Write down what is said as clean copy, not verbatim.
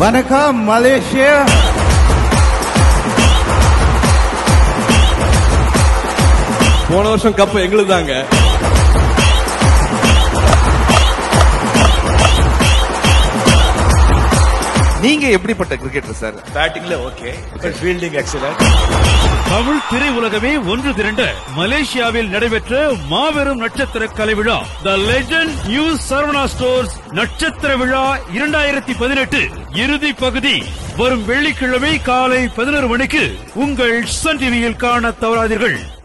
வணக்கம் மலேசியா. போன வருஷம் கப் எங்களுக்கு தாங்க. நீங்க எப்படிப்பட்ட கிரிக்கெட்டர் சார்? பேட்டிங்ல ஓகே, ஃபீல்டிங் எக்ஸலன்ட். தமிழ் திரையுலகமே ஒன்று திரண்ட மலேசியாவில் நடைபெற்ற மாபெரும் நட்சத்திர கலை விழா the Legend New Saravana Stores நட்சத்திர விழா 2018 இறுதி பகுதி வரும் வெள்ளிக்கிழமை காலை 11 மணிக்கு உங்கள் சன் டிவியில் காண தவறாதீர்கள்.